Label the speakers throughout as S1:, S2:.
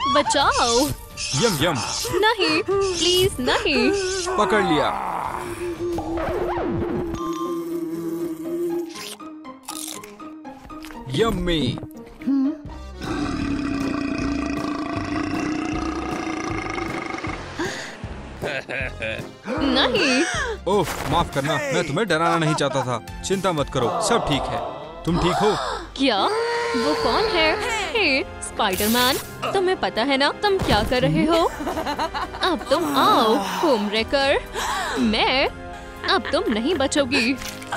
S1: बचाओ।
S2: यम यम।
S1: नहीं, प्लीज नहीं।
S2: पकड़ लिया। यम्मी।
S1: नहीं।
S2: ओह माफ करना, मैं तुम्हें डराना नहीं चाहता था। चिंता मत करो, सब ठीक है। तुम ठीक हो?
S1: क्या? वो कौन है? हे स्पाइडरमैन, तुम्हें पता है ना तुम क्या कर रहे हो? अब तुम आओ होम रेकर। मैं अब तुम नहीं बचोगी।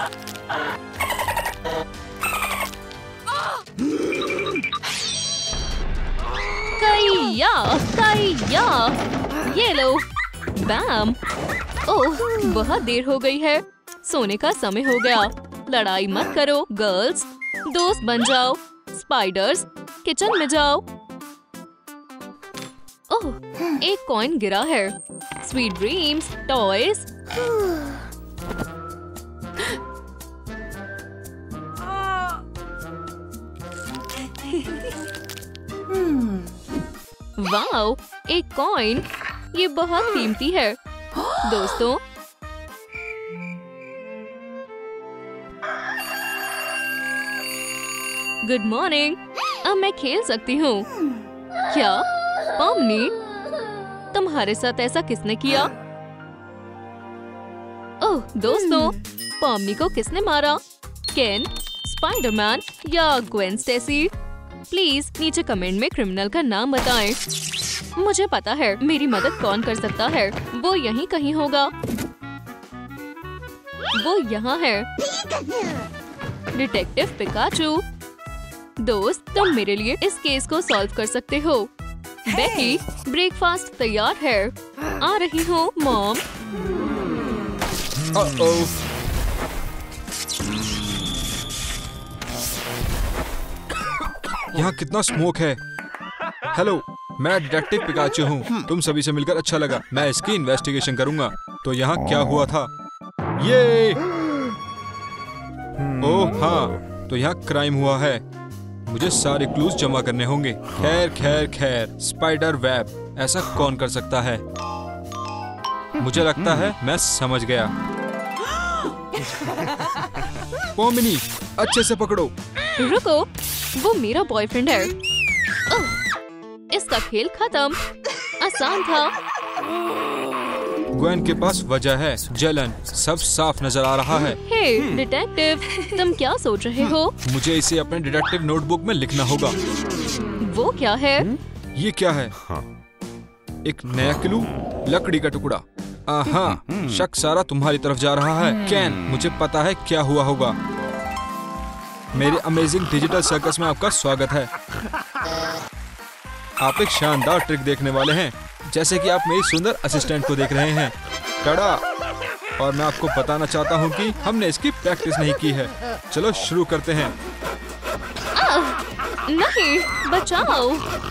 S1: कैया, ये लो। बैम। ओह, बहुत देर हो गई है। सोने का समय हो गया। लड़ाई मत करो गर्ल्स, दोस्त बन जाओ। स्पाइडर्स, किचन में जाओ। ओह, एक कॉइन गिरा है। Sweet dreams, toys. वाओ, एक कॉइन। ये बहुत कीमती है। दोस्तों, गुड मॉर्निंग। अब मैं खेल सकती हूँ क्या? पॉमनी, तुम्हारे साथ ऐसा किसने किया? ओह दोस्तों, पॉमनी को किसने मारा? केन, स्पाइडरमैन या ग्वेन स्टेसी? प्लीज नीचे कमेंट में क्रिमिनल का नाम बताएं। मुझे पता है मेरी मदद कौन कर सकता है। वो यहीं कहीं होगा। वो यहाँ है। Detective Pikachu. दोस्त, तुम मेरे लिए इस केस को सॉल्व कर सकते हो। बेकी, ब्रेकफास्ट तैयार है। आ रही हूँ मॉम।
S2: यहाँ कितना स्मोक है। हेलो, मैं डिटेक्टिव पिकाचू हूँ। तुम सभी से मिलकर अच्छा लगा। मैं इसकी इन्वेस्टिगेशन करूँगा। तो यहाँ क्या हुआ था? ये ओह हाँ, तो यहाँ क्राइम हुआ है। मुझे सारे क्लूज जमा करने होंगे। खैर खैर खैर, स्पाइडर वेब ऐसा कौन कर सकता है? मुझे लगता है मैं समझ गया। पॉमिनी, अच्छे से पकड़ो।
S1: रुको, वो मेरा बॉयफ्रेंड है। ओह, इसका खेल खत्म। आसान था।
S2: ग्वेन के पास वजह है, जलन। सब साफ नजर आ रहा है।
S1: हे डिटेक्टिव, तुम क्या सोच रहे हो?
S2: मुझे इसे अपने डिटेक्टिव नोटबुक में लिखना होगा।
S1: वो क्या है?
S2: ये क्या है? एक नया क्लू, लकड़ी का टुकड़ा। आहा, शक सारा तुम्हारी तरफ जा रहा है। कैन, मुझे पता है क्या हुआ होगा। मेरे अमेजिंग डिजिटल सर्कस में आपका स्वागत है। आप एक शानदार ट्रिक देखने वाले हैं, जैसे कि आप मेरी सुंदर असिस्टेंट को देख रहे हैं। टड़ा! और मैं आपको बताना चाहता हूँ कि हमने इसकी प्रैक्टिस नहीं की है। चलो शुरू करते हैं।
S1: नहीं, बचाओ।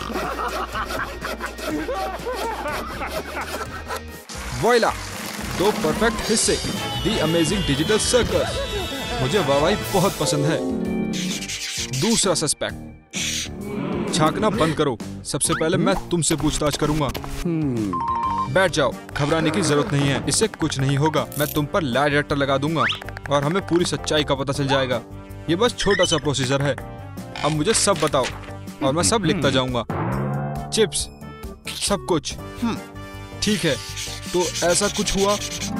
S2: वॉइला, 2 परफेक्ट हिस्से। The amazing digital circus. मुझे वाहवाही बहुत पसंद है। दूसरा सस्पेक्ट। झांकना बंद करो। सबसे पहले मैं तुमसे पूछताछ करूंगा। बैठ जाओ, घबराने की जरूरत नहीं है। इससे कुछ नहीं होगा। मैं तुम पर लाई डिटेक्टर लगा दूंगा और हमें पूरी सच्चाई का पता चल जाएगा। ये बस छोटा सा प्रोसीजर है। अब मुझे सब बताओ और मैं सब लिखता जाऊंगा। चिप्स, सब कुछ। ठीक है, तो ऐसा कुछ हुआ।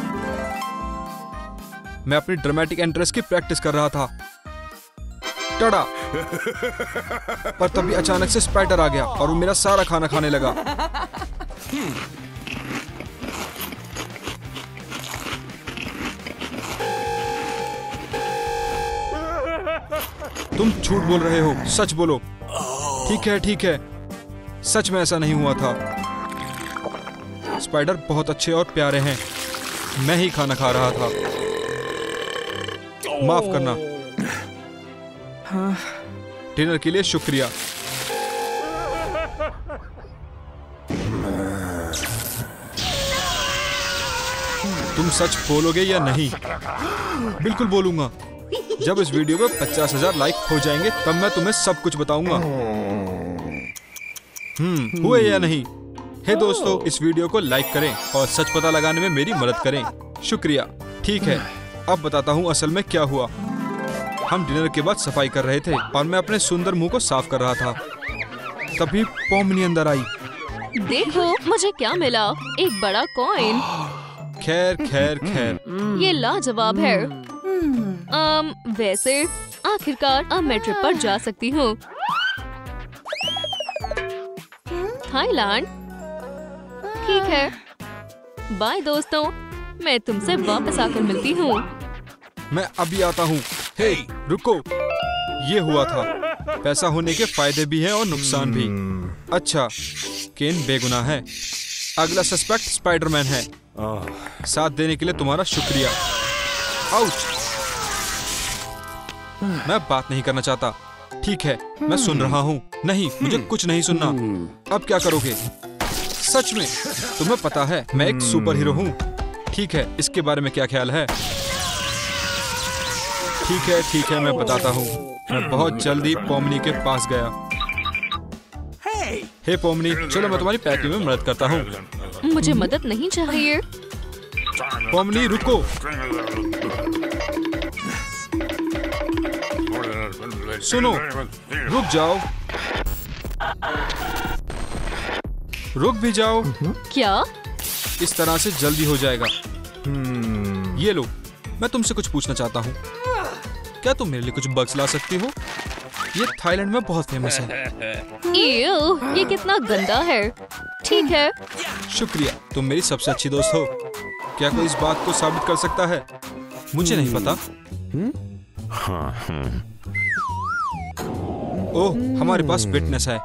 S2: मैं अपनी ड्रामेटिक एंट्रेंस की प्रैक्टिस कर रहा था। टड़ा! पर तभी अचानक से स्पाइडर आ गया और वो मेरा सारा खाना खाने लगा। तुम झूठ बोल रहे हो, सच बोलो। ठीक है, सच में ऐसा नहीं हुआ था। स्पाइडर बहुत अच्छे और प्यारे हैं। मैं ही खाना खा रहा था। माफ करना। डिनर के लिए शुक्रिया। तुम सच बोलोगे या नहीं? बिल्कुल बोलूंगा। जब इस वीडियो पे 50,000 लाइक हो जाएंगे तब मैं तुम्हें सब कुछ बताऊंगा। हुए या नहीं? हे दोस्तों, इस वीडियो को लाइक करें और सच पता लगाने में मेरी मदद करें। शुक्रिया। ठीक है, अब बताता हूँ असल में क्या हुआ। हम डिनर के बाद सफाई कर रहे थे और मैं अपने सुंदर मुंह को साफ कर रहा था। तभी पोमनी अंदर आई।
S1: देखो मुझे क्या मिला, एक बड़ा कॉइन।
S2: खैर खैर खैर,
S1: ये लाजवाब है। वैसे आखिरकार अब मैं ट्रिप पर जा सकती हूँ। थाईलैंड। ठीक है, बाय दोस्तों, मैं तुमसे वापस आकर मिलती हूँ।
S2: मैं अभी आता हूँ। हे रुको, ये हुआ था। पैसा होने के फायदे भी हैं और नुकसान भी। अच्छा, केन बेगुनाह है। अगला सस्पेक्ट स्पाइडरमैन है। साथ देने के लिए तुम्हारा शुक्रिया। आउच! मैं बात नहीं करना चाहता। ठीक है, मैं सुन रहा हूँ। नहीं, मुझे कुछ नहीं सुनना। अब क्या करोगे? सच में तुम्हें पता है मैं एक सुपर हीरो हूँ। ठीक है, इसके बारे में क्या ख्याल है? ठीक है, मैं बताता हूँ। मैं बहुत जल्दी पोमनी के पास गया। हे पोमनी, चलो मैं तुम्हारी पैकिंग में मदद करता हूँ।
S1: मुझे मदद नहीं चाहिए।
S2: पोमनी रुको। सुनो, रुक जाओ। रुक भी जाओ।
S1: क्या?
S2: इस तरह से जल्दी हो जाएगा। ये लो, मैं तुमसे कुछ पूछना चाहता हूँ। क्या तुम मेरे लिए कुछ बग्स ला सकती हो? ये थाईलैंड में बहुत फेमस है।
S1: ईव, ये कितना गंदा है। ठीक है।
S2: शुक्रिया, तुम मेरी सबसे अच्छी दोस्त हो। क्या कोई इस बात को साबित कर सकता है? मुझे नहीं पता। ओह, हमारे पास विटनेस है।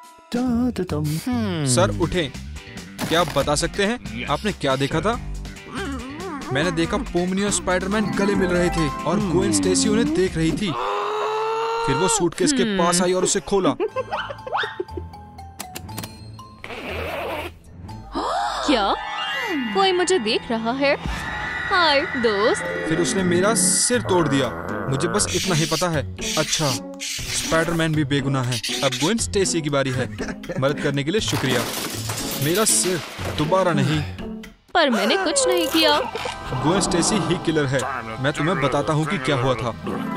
S2: सर उठें। क्या आप बता सकते हैं आपने क्या देखा था? मैंने देखा पोमनी और स्पाइडरमैन गले मिल रहे थे और ग्वेन स्टेसी उन्हें देख रही थी। फिर वो सूटकेस के पास आई और उसे खोला।
S1: क्या कोई मुझे देख रहा है? हाय दोस्त।
S2: फिर उसने मेरा सिर तोड़ दिया। मुझे बस इतना ही पता है। अच्छा, स्पाइडरमैन भी बेगुनाह है। अब ग्वेन स्टेसी की बारी है। मदद करने के लिए शुक्रिया। मेरा सिर दोबारा नहीं।
S1: पर मैंने कुछ नहीं किया।
S2: ग्वेन स्टेसी ही किलर है। मैं तुम्हें बताता हूँ कि क्या हुआ था।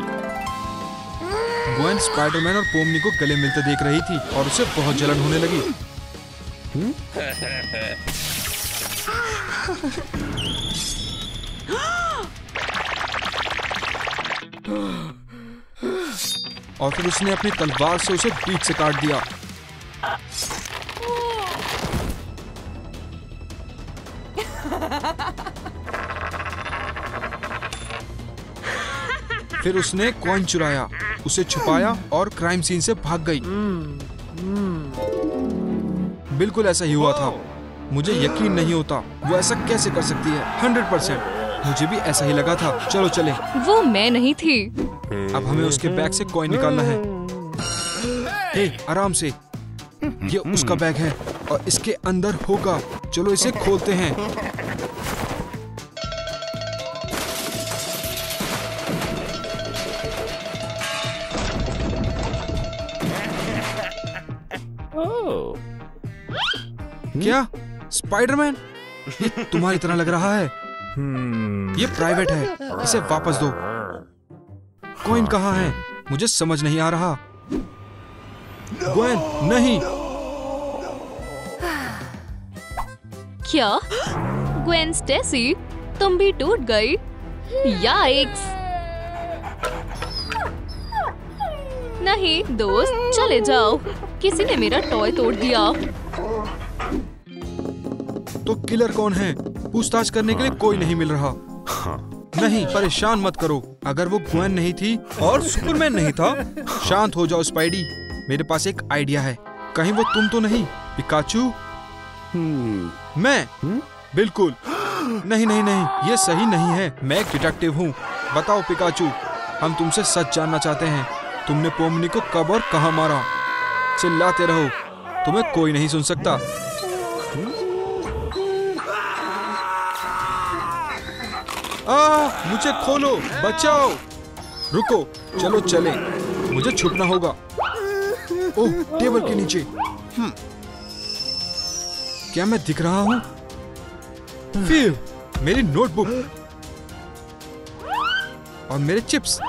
S2: ग्वेन स्पाइडरमैन और पोमनी को गले मिलते देख रही थी और उसे बहुत जलन होने लगी। और फिर उसने अपनी तलवार से उसे बीच से काट दिया। फिर उसने कॉइन चुराया, उसे छुपाया और क्राइम सीन से भाग गई। बिल्कुल ऐसा ही हुआ था। मुझे यकीन नहीं होता वो ऐसा कैसे कर सकती है। 100% मुझे भी ऐसा ही लगा था। चलो चले।
S1: वो मैं नहीं थी।
S2: अब हमें उसके बैग से कॉइन निकालना है। हे, आराम से। ये उसका बैग है और इसके अंदर होगा। चलो इसे खोलते हैं। क्या स्पाइडरमैन? ये तुम्हारी तरह लग रहा है। ये प्राइवेट है, इसे वापस दो। कॉइन कहाँ है? मुझे समझ नहीं आ रहा। ग्वेन, नहीं।
S1: क्या ग्वेन स्टेसी, तुम भी टूट गई? याइक्स। नहीं दोस्त, चले जाओ। किसी ने मेरा टॉय तोड़ दिया।
S2: तो किलर कौन है? पूछताछ करने के लिए कोई नहीं मिल रहा। नहीं, परेशान मत करो। अगर वो ग्वेन नहीं थी और सुपरमैन नहीं था। शांत हो जाओ स्पाइडी। मेरे पास एक आइडिया है। कहीं वो तुम तो नहीं पिकाचू? मैं? बिल्कुल नहीं नहीं नहीं, ये सही नहीं है। मैं एक डिटेक्टिव हूँ। बताओ पिकाचू, हम तुमसे सच जानना चाहते हैं। तुमने पोमनी को कब और कहाँ मारा? चिल्लाते रहो, तुम्हें कोई नहीं सुन सकता। मुझे खोलो, बचाओ। रुको, चलो चले। मुझे छुपना होगा। ओह, टेबल के नीचे। क्या मैं दिख रहा हूँ? फिर मेरी नोटबुक और मेरे चिप्स।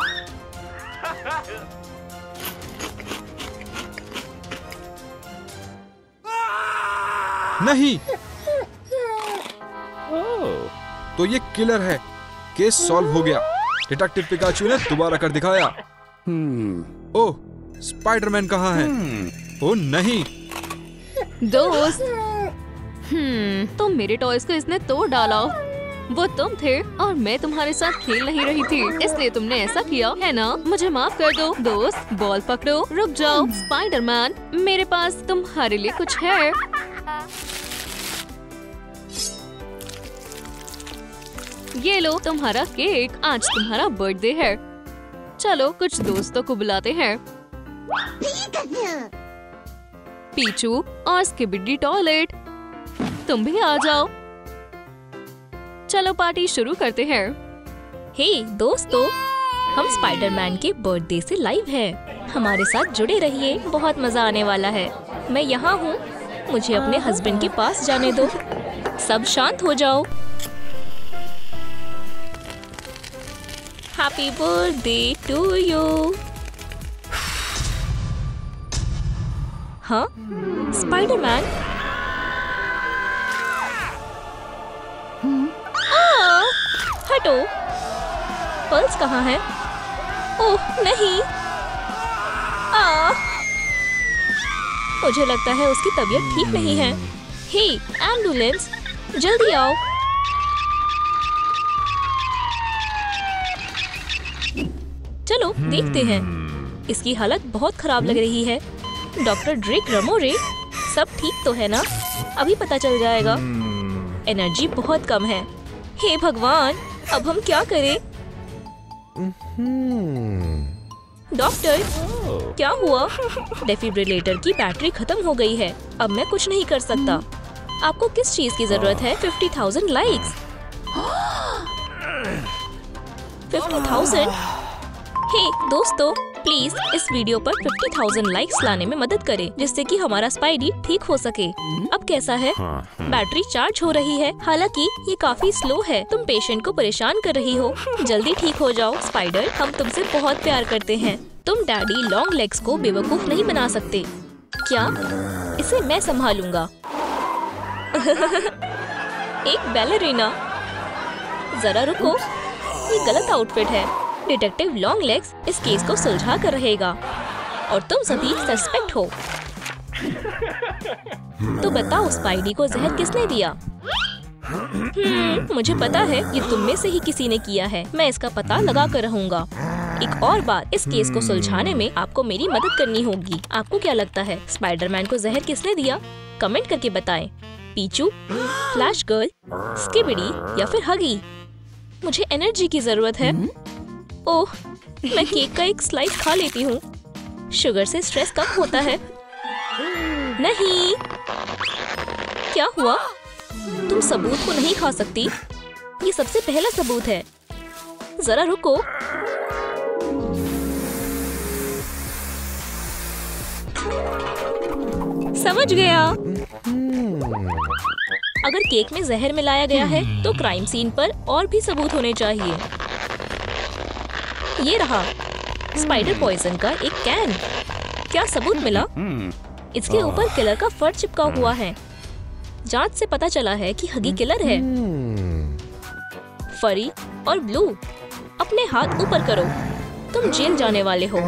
S2: नहीं, तो ये किलर है। केस सॉल्व हो गया। डिटेक्टिव पिकाचू ने दोबारा कर दिखाया। ओह, स्पाइडरमैन कहाँ है? ओह नहीं।
S1: दोस्त, तो मेरे टॉयज को इसने तोड़ डाला। वो तुम थे और मैं तुम्हारे साथ खेल नहीं रही थी, इसलिए तुमने ऐसा किया है ना? मुझे माफ कर दो। दोस्त, बॉल पकड़ो। रुक जाओ स्पाइडरमैन, मेरे पास तुम्हारे लिए कुछ है। ये लो तुम्हारा केक। आज तुम्हारा बर्थडे है। चलो कुछ दोस्तों को बुलाते हैं। पीचू और स्किबिडी टॉयलेट, तुम भी आ जाओ। चलो पार्टी शुरू करते हैं।
S3: हे दोस्तों, हम स्पाइडरमैन के बर्थडे से लाइव हैं। हमारे साथ जुड़े रहिए, बहुत मजा आने वाला है। मैं यहाँ हूँ, मुझे अपने हस्बैंड के पास जाने दो। सब शांत हो जाओ। Happy birthday to you. हाँ, स्पाइडरमैन। हटो। पल्स कहाँ है? ओह नहीं। मुझे लगता है उसकी तबीयत ठीक नहीं है। हे एम्बुलेंस, जल्दी आओ। चलो देखते हैं। इसकी हालत बहुत खराब लग रही है। डॉक्टर ड्रेक रमोरे, सब ठीक तो है ना? अभी पता चल जाएगा। एनर्जी बहुत कम है। हे भगवान, अब हम क्या करें? डॉक्टर, क्या हुआ? डेफिब्रिलेटर की बैटरी खत्म हो गई है। अब मैं कुछ नहीं कर सकता। आपको किस चीज की जरूरत है? 50,000 लाइक्स। 50,000? हे दोस्तों, प्लीज इस वीडियो पर 50,000 लाइक्स लाने में मदद करें, जिससे कि हमारा स्पाइडी ठीक हो सके। अब कैसा है? बैटरी चार्ज हो रही है, हालांकि ये काफी स्लो है। तुम पेशेंट को परेशान कर रही हो। जल्दी ठीक हो जाओ स्पाइडर, हम तुमसे बहुत प्यार करते हैं। तुम डैडी लॉन्ग लेग्स को बेवकूफ नहीं बना सकते। क्या? इसे मैं संभालूंगा। एक बैलरीना। जरा रुको, ये गलत आउटफिट है। डिटेक्टिव लॉन्ग लेग्स इस केस को सुलझा कर रहेगा और तुम सभी सस्पेक्ट हो। तो बताओ स्पाइडी को जहर किसने दिया? मुझे पता है, ये तुम में से ही किसी ने किया है। मैं इसका पता लगा कर रहूंगा। एक और बात, इस केस को सुलझाने में आपको मेरी मदद करनी होगी। आपको क्या लगता है स्पाइडरमैन को जहर किसने दिया? कमेंट करके बताएं। पीचू, फ्लैश गर्ल, स्किबिडी या फिर हगी? मुझे एनर्जी की जरूरत है। ओह, मैं केक का एक स्लाइस खा लेती हूँ। शुगर से स्ट्रेस कम होता है। नहीं, क्या हुआ? तुम सबूत को नहीं खा सकती। ये सबसे पहला सबूत है। जरा रुको। समझ गया। अगर केक में जहर मिलाया गया है, तो क्राइम सीन पर और भी सबूत होने चाहिए। ये रहा स्पाइडर पॉइजन का एक कैन। क्या सबूत मिला? इसके ऊपर किलर का फर चिपका हुआ है। जांच से पता चला है कि हगी किलर है। फरी और ब्लू, अपने हाथ ऊपर करो। तुम जेल जाने वाले हो।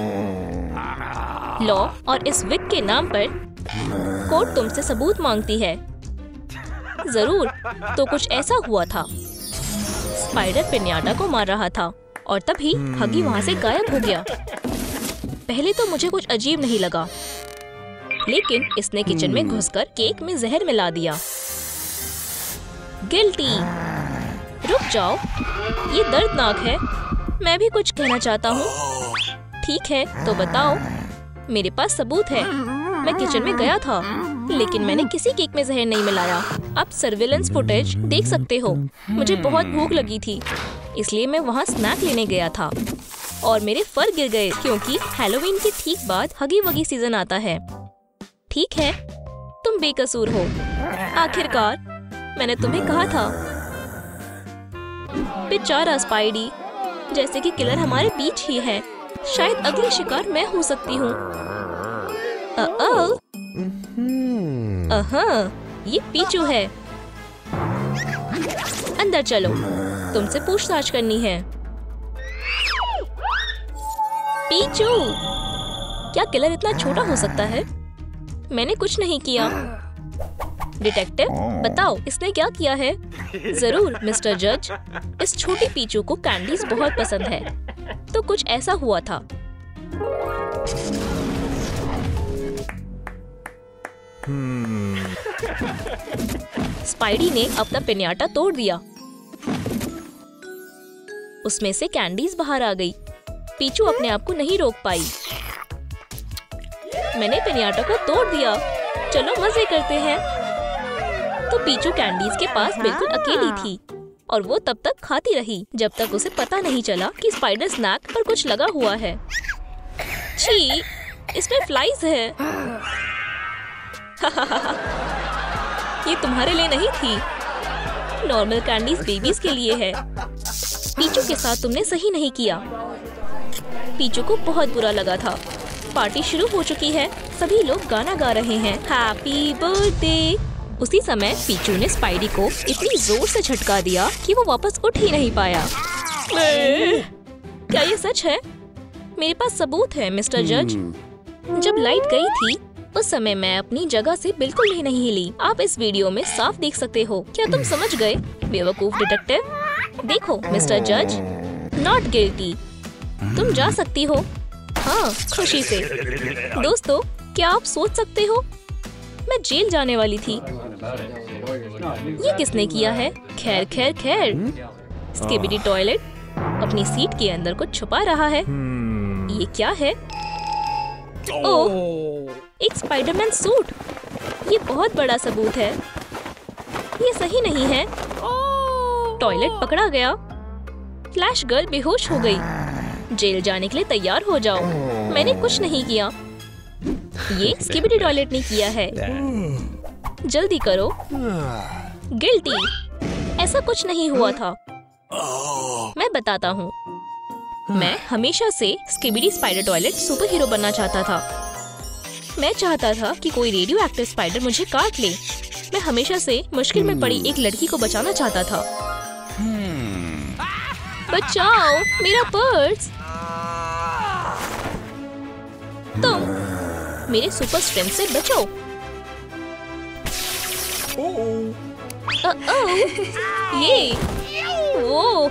S3: लॉ और इस विक के नाम पर कोर्ट तुमसे सबूत मांगती है। जरूर, तो कुछ ऐसा हुआ था। स्पाइडर पिन्याटा को मार रहा था और तभी हगी वहाँ से गायब हो गया। पहले तो मुझे कुछ अजीब नहीं लगा, लेकिन इसने किचन में घुसकर केक में जहर मिला दिया। गिल्टी। रुक जाओ, ये दर्दनाक है। मैं भी कुछ कहना चाहता हूँ। ठीक है, तो बताओ। मेरे पास सबूत है। मैं किचन में गया था, लेकिन मैंने किसी केक में जहर नहीं मिलाया। आप सर्विलेंस फुटेज देख सकते हो। मुझे बहुत भूख लगी थी, इसलिए मैं वहाँ स्नैक लेने गया था और मेरे फर गिर गए, क्योंकि हैलोवीन के ठीक बाद हगी वगी सीजन आता है। ठीक है, तुम बेकसूर हो। आखिरकार मैंने तुम्हें कहा था। बेचारा स्पाइडी, जैसे कि किलर हमारे बीच ही है। शायद अगली शिकार मैं हो सकती हूँ। ये पीचू है। अंदर चलो, तुमसे पूछताछ करनी है। पीचू, क्या किलर इतना छोटा हो सकता है? मैंने कुछ नहीं किया। डिटेक्टिव, बताओ इसने क्या किया है? जरूर मिस्टर जज, इस छोटे पीचू को कैंडीज बहुत पसंद है, तो कुछ ऐसा हुआ था। स्पाइडी ने अपना पिन्याटा तोड़ दिया। उसमें से कैंडीज बाहर आ गई। पीचू अपने आप को नहीं रोक पाई। मैंने पिन्याटा को तोड़ दिया। चलो मजे करते हैं। तो पीचू कैंडीज के पास बिल्कुल अकेली थी और वो तब तक खाती रही जब तक उसे पता नहीं चला कि स्पाइडर स्नैक पर कुछ लगा हुआ है। छी, इसमें फ्लाइज है। ये तुम्हारे लिए नहीं थी। नॉर्मल कैंडीज बेबीज के लिए है। पीचू के साथ तुमने सही नहीं किया। पीचू को बहुत बुरा लगा था। पार्टी शुरू हो चुकी है। सभी लोग गाना गा रहे हैं, हैप्पी बर्थडे। उसी समय पीचू ने स्पाइडी को इतनी जोर से झटका दिया कि वो वापस उठ ही नहीं पाया। क्या ये सच है? मेरे पास सबूत है मिस्टर जज। जब लाइट गई थी उस समय मैं अपनी जगह से बिल्कुल भी नहीं हिली। आप इस वीडियो में साफ देख सकते हो। क्या तुम समझ गए, बेवकूफ डिटेक्टिव? देखो मिस्टर जज, नॉट गिल्टी। तुम जा सकती हो। हाँ, खुशी से। दोस्तों, क्या आप सोच सकते हो मैं जेल जाने वाली थी। ये किसने किया है? खैर खैर खैर। स्किबिडी टॉयलेट अपनी सीट के अंदर कुछ छुपा रहा है। ये क्या है? ओह, एक स्पाइडरमैन सूट। ये बहुत बड़ा सबूत है। ये सही नहीं है। टॉयलेट पकड़ा गया। फ्लैश गर्ल बेहोश हो गई। जेल जाने के लिए तैयार हो जाओ। मैंने कुछ नहीं किया। ये स्किबिडी टॉयलेट ने किया है। जल्दी करो। गिल्टी। ऐसा कुछ नहीं हुआ था। मैं बताता हूँ। मैं हमेशा से skibidi spider toilet super hero बनना चाहता था। मैं चाहता था कि कोई रेडियो एक्टिव स्पाइडर मुझे काट ले। मैं हमेशा से मुश्किल में पड़ी एक लड़की को बचाना चाहता था। बचाओ मेरा पर्स। तुम मेरे सुपर स्ट्रेंथ से बचो। ये वो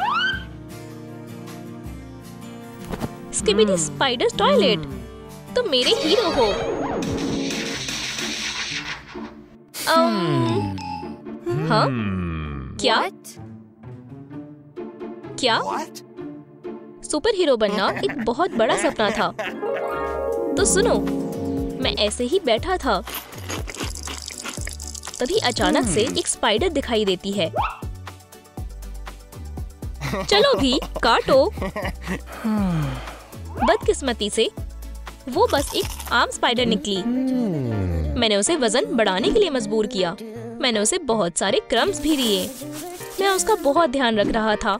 S3: स्किबिडी स्पाइडर टॉयलेट, तुम मेरे हीरो हो। हाँ? क्या? क्या? सुपर हीरो बनना एक बहुत बड़ा सपना था। तो सुनो, मैं ऐसे ही बैठा था, तभी अचानक से एक स्पाइडर दिखाई देती है। चलो भी काटो। बदकिस्मती से वो बस एक आम स्पाइडर निकली। मैंने उसे वजन बढ़ाने के लिए मजबूर किया। मैंने उसे बहुत सारे क्रम्स भी दिए। मैं उसका बहुत ध्यान रख रहा था।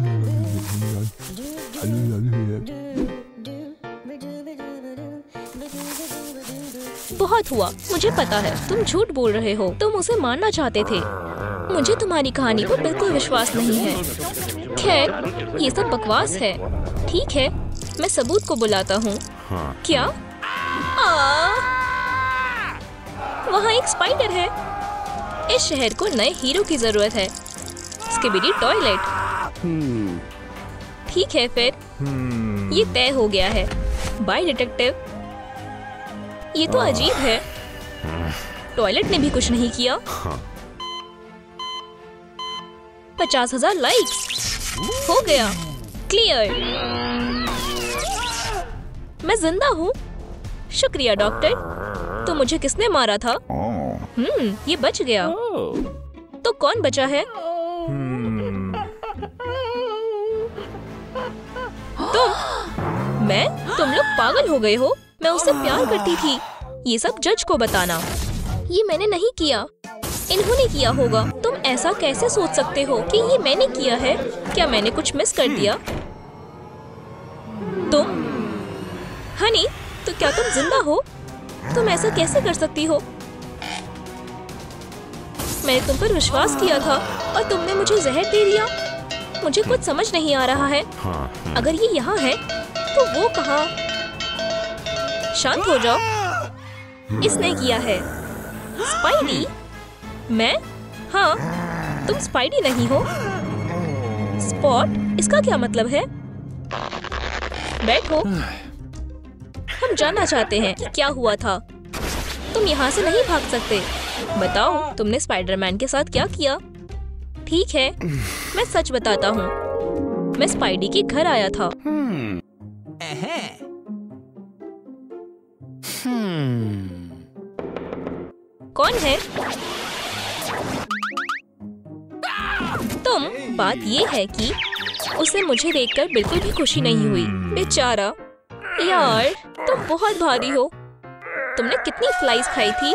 S3: बहुत हुआ, मुझे पता है तुम झूठ बोल रहे हो। तुम उसे मारना चाहते थे। मुझे तुम्हारी कहानी पर बिल्कुल विश्वास नहीं है। खैर, ये सब बकवास है। ठीक है, मैं सबूत को बुलाता हूँ। क्या? वहाँ एक स्पाइडर है। इस शहर को नए हीरो की जरूरत है। Skibidi toilet. ठीक है फिर, ये तय हो गया है। Bye detective. ये तो अजीब है। टॉयलेट ने भी कुछ नहीं किया। 50,000 लाइक्स हो गया। क्लियर। मैं जिंदा हूँ। शुक्रिया डॉक्टर। तो मुझे किसने मारा था? ये बच गया। तो कौन बचा है? तुम लोग पागल हो गए हो। मैं उससे प्यार करती थी। ये सब जज को बताना। ये मैंने नहीं किया। इन्होंने किया होगा। तुम ऐसा कैसे सोच सकते हो कि ये मैंने किया है? क्या मैंने कुछ मिस कर दिया? तुम हनी, तो क्या तुम जिंदा हो? तुम ऐसा कैसे कर सकती हो? मैंने तुम पर विश्वास किया था और तुमने मुझे जहर दे दिया। मुझे कुछ समझ नहीं आ रहा है। अगर ये यहाँ है तो वो कहाँ? शांत हो जाओ। इसने किया है। स्पाइडी? मैं? हाँ, तुम स्पाइडी नहीं हो। स्पॉट, इसका क्या मतलब है? बैठो। हम जानना चाहते हैं कि क्या हुआ था। तुम यहाँ से नहीं भाग सकते। बताओ, तुमने स्पाइडरमैन के साथ क्या किया? ठीक है, मैं सच बताता हूँ। मैं स्पाइडी के घर आया था। कौन है तुम? बात ये है कि उसे मुझे देखकर बिल्कुल भी खुशी नहीं हुई। बेचारा। यार, तुम बहुत भारी हो। तुमने कितनी फ्लाइज खाई थी?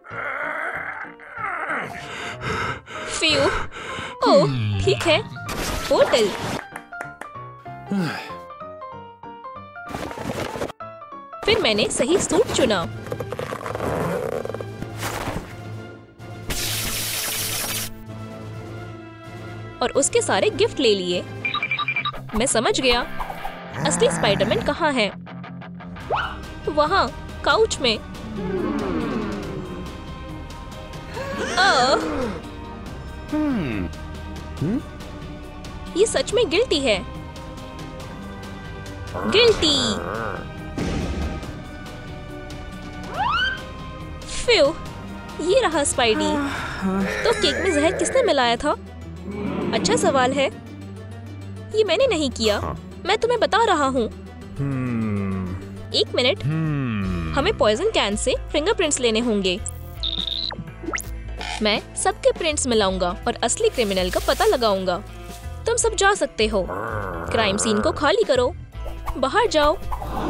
S3: फ्यू। ओह, ठीक है। पोर्टल। फिर मैंने सही सूट चुना। और उसके सारे गिफ्ट ले लिए। मैं समझ गया। असली स्पाइडरमैन कहाँ है? वहाँ, काउच में। ये सच में गिल्टी है। गिल्टी। फ्यू, ये रहा स्पाइडी। तो केक में जहर किसने मिलाया था? अच्छा सवाल है। ये मैंने नहीं किया। मैं तुम्हें बता रहा हूँ। एक मिनट। हमें पॉइजन कैन से फिंगरप्रिंट्स लेने होंगे। मैं सबके प्रिंट्स मिलाऊंगा और असली क्रिमिनल का पता लगाऊंगा। तुम सब जा सकते हो। क्राइम सीन को खाली करो। बाहर जाओ।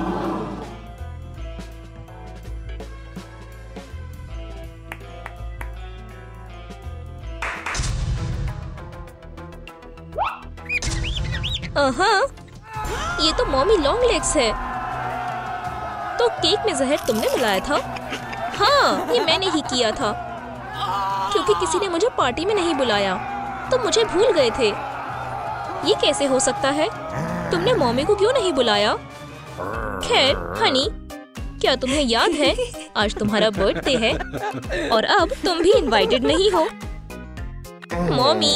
S3: ये तो मॉमी लॉन्ग लेग्स है। तो केक में जहर तुमने मिलाया था? हाँ, ये मैंने ही किया था। क्योंकि किसी ने मुझे पार्टी में नहीं बुलाया, तो मुझे भूल गए थे। ये कैसे हो सकता है? तुमने मॉमी को क्यों नहीं बुलाया? खैर, हनी, क्या तुम्हें याद है आज तुम्हारा बर्थडे है और अब तुम भी इनवाइटेड नहीं हो? Mommy.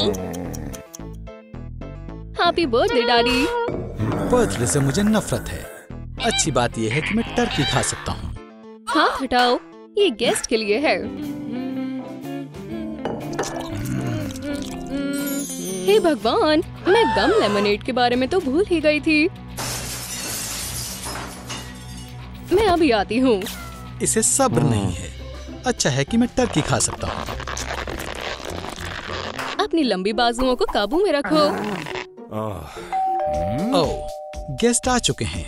S1: Happy birthday daddy.
S4: Birthday से मुझे नफरत है। अच्छी बात यह है कि मैं टर्की खा सकता हूँ।
S1: हाथ हटाओ, ये गेस्ट के लिए है। हे भगवान, मैं गम लेमनेड के बारे में तो भूल ही गई थी। मैं अभी आती हूँ।
S4: इसे सब्र नहीं है। अच्छा है कि मैं टर्की खा सकता हूँ।
S1: अपनी लंबी बाजुओं को काबू में रखो।
S4: ओह, गेस्ट आ चुके हैं।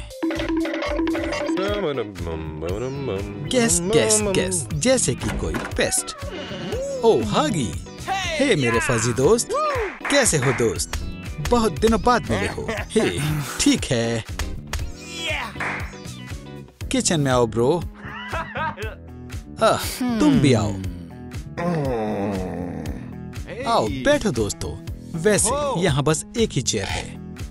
S4: गेस्ट जैसे कि कोई पेस्ट। ओह हागी, हे मेरे फजी दोस्त, कैसे हो दोस्त? बहुत दिनों बाद मिले हो। हे, ठीक है। किचन में आओ ब्रो। तुम भी आओ। आओ बैठो दोस्तों। वैसे यहाँ बस एक ही चेयर है।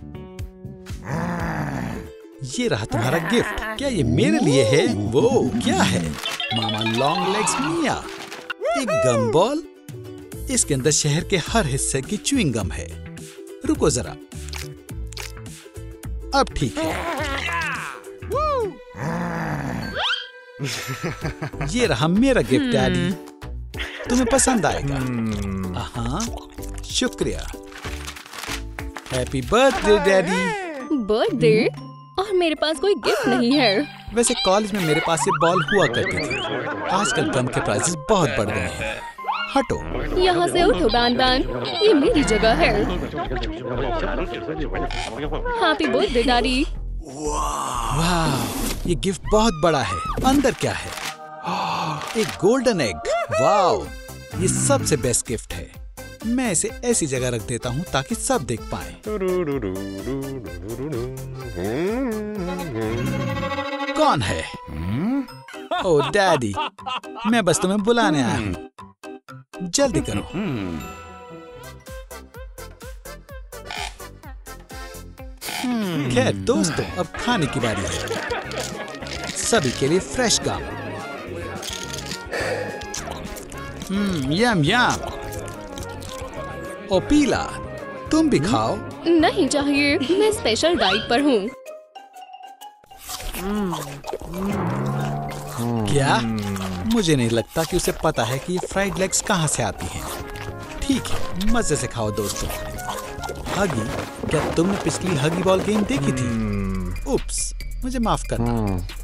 S4: ये रहा तुम्हारा गिफ्ट। क्या ये मेरे लिए है? वो क्या है? Mama long legs Mia. एक गम बॉल। इसके अंदर शहर के हर हिस्से की च्युइंग गम है। रुको जरा। अब ठीक है। ये रहा मेरा गिफ्ट डैडी। तुम्हें पसंद आएगा। हाँ, शुक्रिया। Happy birthday daddy.
S1: बर्थडे? और मेरे पास कोई गिफ्ट नहीं है।
S4: वैसे कॉलेज में मेरे पास ये बॉल हुआ करती थी। आजकल गम के प्राइसेस बहुत बढ़ गए हैं। हटो।
S1: यहाँ से उठो बैन बैन, ये मेरी जगह है। Happy birthday daddy.
S4: वाह, ये गिफ्ट बहुत बड़ा है। अंदर क्या है? एक गोल्डन एग। वाव, ये सबसे बेस्ट गिफ्ट है। मैं इसे ऐसी जगह रख देता हूँ ताकि सब देख पाएं। कौन है? ओह डैडी, मैं बस तुम्हें बुलाने आया हूँ। जल्दी करो। खैर दोस्तों, अब खाने की बारी है। सभी के लिए फ्रेश गम। यम यम। ओपीला, तुम भी खाओ।
S1: नहीं चाहिए, मैं स्पेशल डाइट पर हूँ।
S4: क्या? मुझे नहीं लगता कि उसे पता है कि ये फ्राइड लेग्स कहाँ से आती हैं। ठीक है, मजे से खाओ दोस्तों। हगी, क्या तुमने पिछली हगी बॉल गेम देखी थी? उप्स, मुझे माफ करना।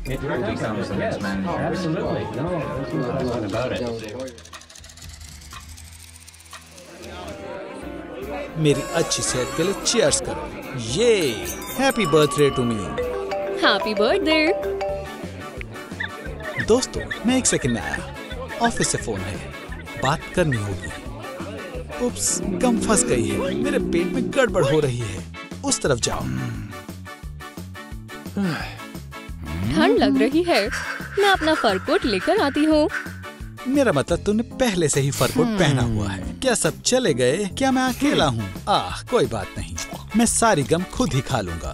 S4: मेरी अच्छी सेहत के लिए चीयर्स करो। ये happy birthday to me.
S1: Happy birthday.
S4: दोस्तों, मैं 1 सेकंड में आया। ऑफिस से फोन है, बात करनी होगी। उप्स, गम फंस गई है। मेरे पेट में गड़बड़ हो रही है। उस तरफ जाओ।
S1: ठंड लग रही है, मैं अपना फर कोट लेकर आती हूँ।
S4: मेरा मतलब तुमने पहले से ही फर कोट पहना हुआ है। क्या सब चले गए? क्या मैं अकेला हूँ? कोई बात नहीं, मैं सारी गम खुद ही खा लूंगा।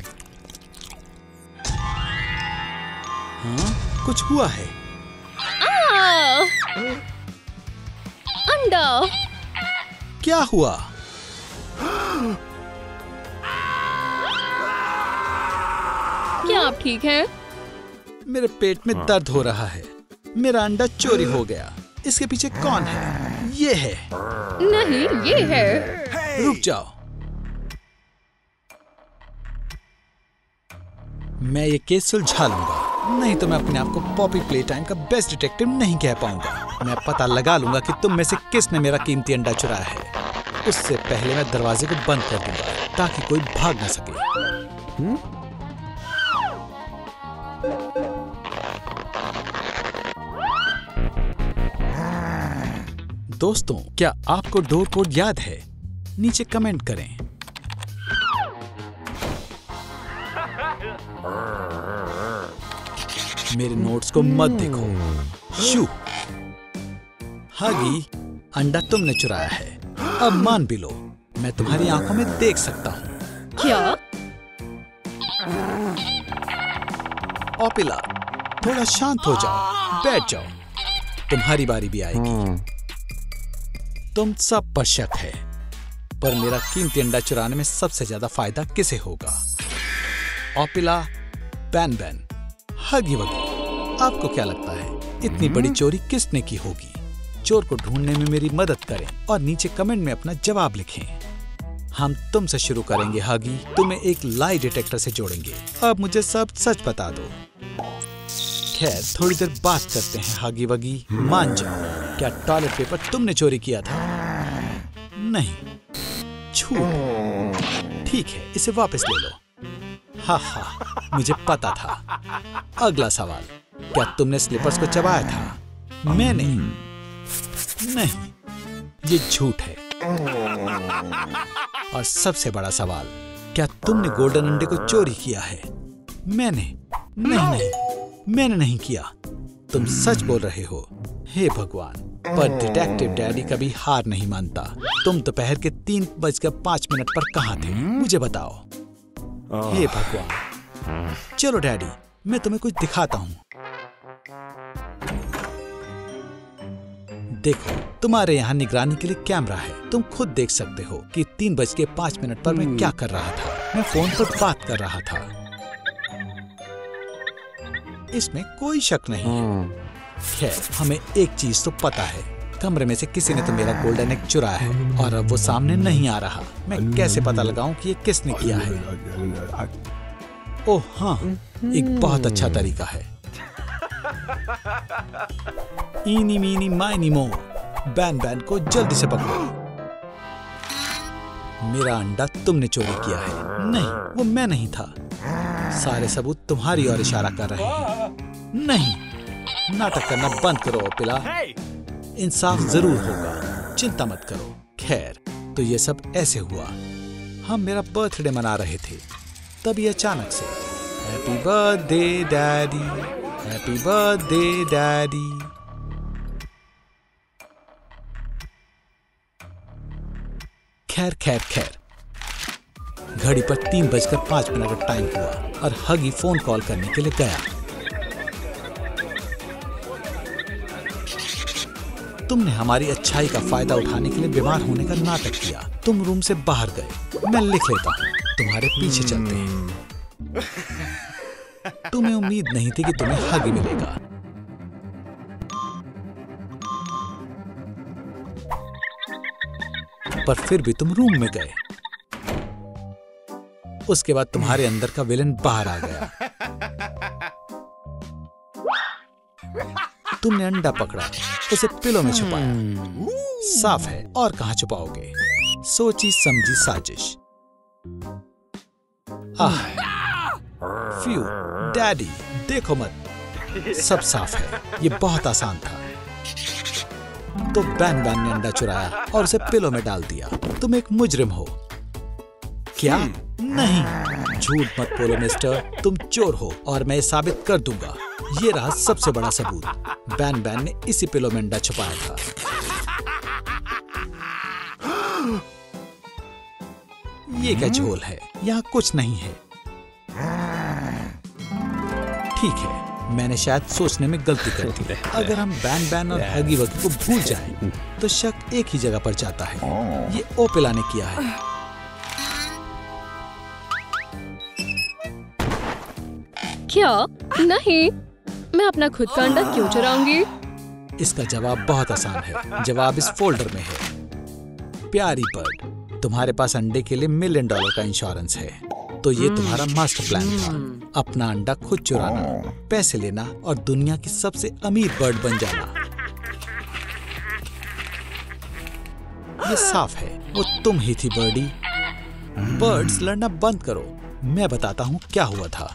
S4: हाँ, कुछ हुआ है?
S1: अंडा।
S4: क्या हुआ?
S1: क्या आप ठीक हैं?
S4: मेरे पेट में दर्द हो रहा है। मेरा अंडा चोरी हो गया। इसके पीछे कौन है? ये है।
S1: नहीं, ये है।
S4: रुक जाओ, मैं ये केस सुलझा लूंगा। नहीं तो मैं अपने आप को पॉपी प्ले टाइम का बेस्ट डिटेक्टिव नहीं कह पाऊंगा। मैं पता लगा लूंगा कि तुम में से किसने मेरा कीमती अंडा चुराया है। उससे पहले मैं दरवाजे को बंद कर दूंगा ताकि कोई भाग ना सके। दोस्तों, क्या आपको डोर कोड याद है? नीचे कमेंट करें। मेरे नोट्स को मत देखो। शू। हगी, अंडा तुमने चुराया है। अब मान भी लो, मैं तुम्हारी आंखों में देख सकता हूँ।
S1: क्या?
S4: ओपिला, थोड़ा शांत हो जाओ, बैठ जाओ। तुम्हारी बारी भी आएगी। तुम सब पर शक है, पर मेरा कीमती अंडा चुराने में सबसे ज्यादा फायदा किसे होगा? ओपिला, बैन बैन, हगी वगी। आपको क्या लगता है इतनी बड़ी चोरी किसने की होगी? चोर को ढूंढने में मेरी मदद करें और नीचे कमेंट में अपना जवाब लिखें। हम तुमसे शुरू करेंगे हगी। तुम्हें एक लाई डिटेक्टर से जोड़ेंगे। अब मुझे सब सच बता दो। खैर, थोड़ी देर बात करते हैं हगी वगी। मान जाओ, क्या टॉयलेट पेपर तुमने चोरी किया था? नहीं, झूठ। ठीक है, इसे वापस ले लो। हा, मुझे पता था। अगला सवाल, क्या तुमने स्लीपर्स को चबाया था? मैं नहीं, ये झूठ है। और सबसे बड़ा सवाल, क्या तुमने गोल्डन अंडे को चोरी किया है? मैंने नहीं किया। तुम सच बोल रहे हो। हे भगवान, पर डिटेक्टिव डैडी कभी हार नहीं मानता। तुम दोपहर के 3:05 पर कहाँ थे? मुझे बताओ। हे भगवान। चलो डैडी, मैं तुम्हें कुछ दिखाता हूँ। देखो, तुम्हारे यहाँ निगरानी के लिए कैमरा है। तुम खुद देख सकते हो कि 3:05 पर मैं क्या कर रहा था। मैं फोन पर बात कर रहा था। इसमें कोई शक नहीं है। खैर, हमें एक चीज तो पता है, कमरे में से किसी ने तो मेरा गोल्डन एग चुराया है और अब वो सामने नहीं आ रहा। मैं कैसे पता लगाऊं कि ये किसने किया है? ओह हाँ, एक बहुत अच्छा तरीका है। इनी मीनी माइनी मो, बैन बैन को जल्दी से पकड़ो। मेरा अंडा तुमने चोरी किया है। नहीं, वो मैं नहीं था। सारे सबूत तुम्हारी ओर इशारा कर रहे हैं। नहीं, नाटक करना बंद करो ओपिला। इंसाफ जरूर होगा, चिंता मत करो। खैर, तो ये सब ऐसे हुआ। हम मेरा बर्थडे मना रहे थे, तभी अचानक से happy birthday daddy, happy birthday daddy. खैर, घड़ी पर 3:05 का टाइम हुआ और हगी फोन कॉल करने के लिए गया। तुमने हमारी अच्छाई का फायदा उठाने के लिए बीमार होने का नाटक किया। तुम रूम से बाहर गए। मैं लिख लेता हूँ, तुम्हारे पीछे चलते हैं। तुम्हें उम्मीद नहीं थी कि तुम्हें हगी मिलेगा। पर फिर भी तुम रूम में गए। उसके बाद तुम्हारे अंदर का विलेन बाहर आ गया। तुमने अंडा पकड़ा, उसे पिलो में छुपाया। साफ है, और कहां छुपाओगे? सोची समझी साजिश। फ्यू डैडी, देखो मत, सब साफ है। ये बहुत आसान था। तो बैन ने अंडा चुराया और उसे पिलो में डाल दिया। तुम एक मुजरिम हो। क्या? नहीं, झूठ मत बोलो मिस्टर, तुम चोर हो और मैं साबित कर दूंगा। ये रहा सबसे बड़ा सबूत। बैन ने इसी पिलो में अंडा छुपाया था। ये क्या झोल है? यहाँ कुछ नहीं है। ठीक है, मैंने शायद सोचने में गलती कर दी। अगर हम बैन और हगी वगी को भूल जाएं, तो शक एक ही जगह पर जाता है। ये ओपेला ने किया है।
S1: क्या? नहीं, मैं अपना खुद का अंडा क्यों चुराऊंगी?
S4: इसका जवाब बहुत आसान है। जवाब इस फोल्डर में है। प्यारी बर्ड, तुम्हारे पास अंडे के लिए $1 मिलियन का इंश्योरेंस है। तो ये तुम्हारा मास्टर प्लान था। अपना अंडा खुद चुराना, पैसे लेना और दुनिया की सबसे अमीर बर्ड बन जाना। ये साफ है, वो तुम ही थी बर्डी। बर्ड्स लड़ना बंद करो, मैं बताता हूँ क्या हुआ था।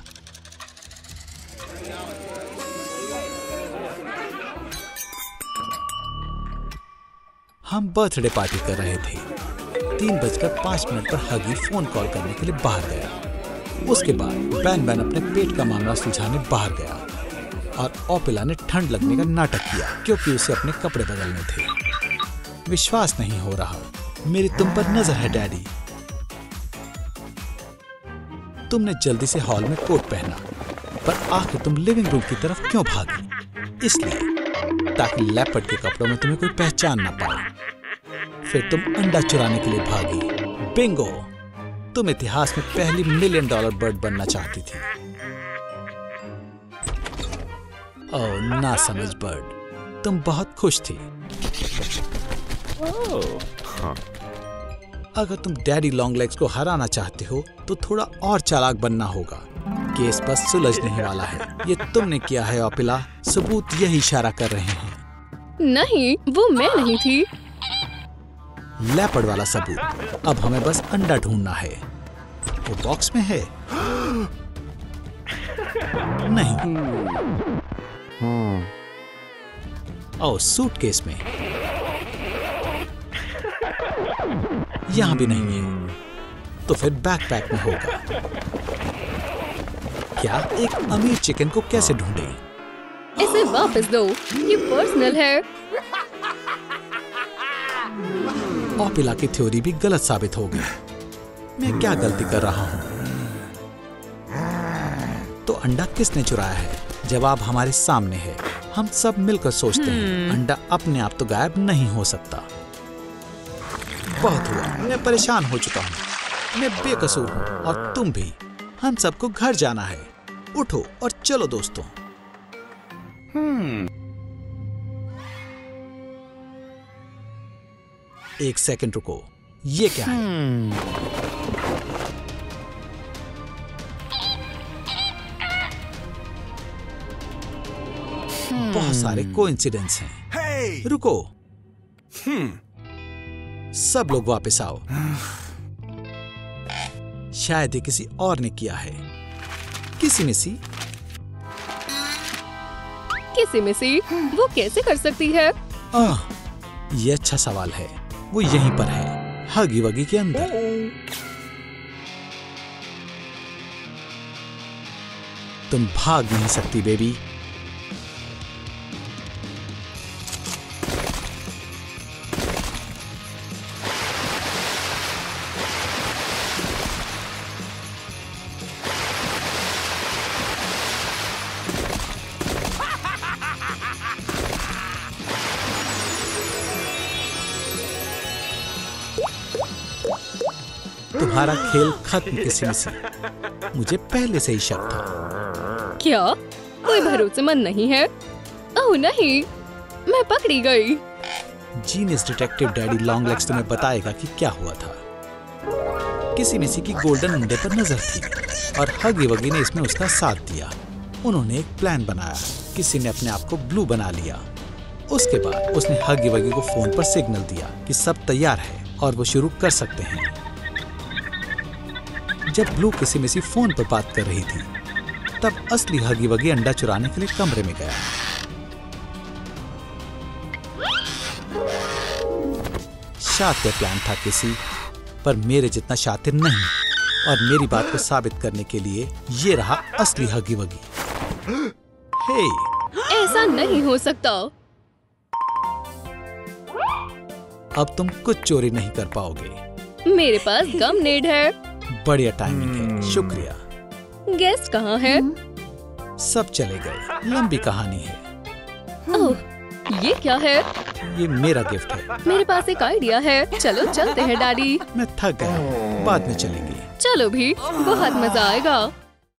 S4: हम बर्थडे पार्टी कर रहे थे। 3:05 पर हगी फोन कॉल करने के लिए बाहर गया। उसके बाद बैन अपने पेट का मामला सुलझाने बाहर गया और ओपेला ने ठंड लगने का नाटक किया क्योंकि उसे अपने कपड़े बदलने थे। विश्वास नहीं हो रहा, मेरी तुम पर नजर है डैडी। तुमने जल्दी से हॉल में कोट पहना, पर आखिर तुम लिविंग रूम की तरफ क्यों भागी? इसलिए ताकि लेपर्ड के कपड़ों में तुम्हें कोई पहचान ना पाए। फिर तुम अंडा चुराने के लिए भागी। बिंगो, तुम इतिहास में पहली $1 मिलियन बर्ड बनना चाहती थी। ओह ना समझ बर्ड, तुम बहुत खुश थी। अगर तुम डैडी लॉन्ग लेग्स को हराना चाहते हो तो थोड़ा और चालाक बनना होगा। केस बस सुलझने वाला है। ये तुमने किया है ओपेला, सबूत यही इशारा कर रहे हैं।
S1: नहीं, वो मैं नहीं थी।
S4: लेपर्ड वाला सबूत। अब हमें बस अंडा ढूंढना है। वो बॉक्स में है? नहीं। ओह, सूटकेस में। यहां भी नहीं है। तो फिर बैकपैक में होगा। क्या एक अमीर चिकन को कैसे ढूंढे?
S1: इसे वापस दो, ये पर्सनल है।
S4: ओपेला की थ्योरी भी गलत साबित हो गई। मैं क्या गलती कर रहा हूँ? तो अंडा किसने चुराया है? जवाब हमारे सामने है। हम सब मिलकर सोचते हैं। अंडा अपने आप तो गायब नहीं हो सकता। बहुत हुआ, मैं परेशान हो चुका हूँ। मैं बेकसूर हूँ और तुम भी। हम सबको घर जाना है। उठो और चलो दोस्तों। एक सेकंड रुको, ये क्या है? बहुत सारे कोइंसिडेंस हैं। रुको, सब लोग वापस आओ। शायद ये किसी और ने किया है। किसी
S1: मिसी, वो कैसे कर सकती है?
S4: ये अच्छा सवाल है। वो यहीं पर है, हगी वगी के अंदर। तुम भाग नहीं सकती बेबी। तुम्हारा खेल खत्म किसी। मुझे पहले से ही शक था।
S1: क्या कोई भरोसेमंद नहीं है? ओह नहीं, मैं पकड़ी गई।
S4: Genius detective daddy long legs तुम्हें बताएगा कि क्या हुआ था। किसी मिसी की गोल्डन अंडे पर नजर थी और हगी वगी ने इसमें उसका साथ दिया। उन्होंने एक प्लान बनाया। किसी ने अपने आप को ब्लू बना लिया। उसके बाद उसने हगी वगी को फोन पर सिग्नल दिया कि सब तैयार है और वो शुरू कर सकते हैं। जब ब्लू किसी मिसी फोन पर बात कर रही थी, तब असली हगी वगी अंडा चुराने के लिए कमरे में गया। शातिर प्लान था किसी, पर मेरे जितना शातिर नहीं। और मेरी बात को साबित करने के लिए ये रहा असली हगी वगी। हे,
S1: ऐसा नहीं हो सकता।
S4: अब तुम कुछ चोरी नहीं कर पाओगे।
S1: मेरे पास गम नेड है।
S4: बढ़िया टाइमिंग है, शुक्रिया।
S1: गेस्ट कहाँ है?
S4: सब चले गए। लंबी कहानी है।
S1: ओह, ये क्या है?
S4: ये मेरा गिफ्ट है।
S1: मेरे पास एक आइडिया है। चलो चलते हैं डैडी।
S4: मैं थक गया, बाद में चलेंगे।
S1: चलो भी, बहुत मजा आएगा।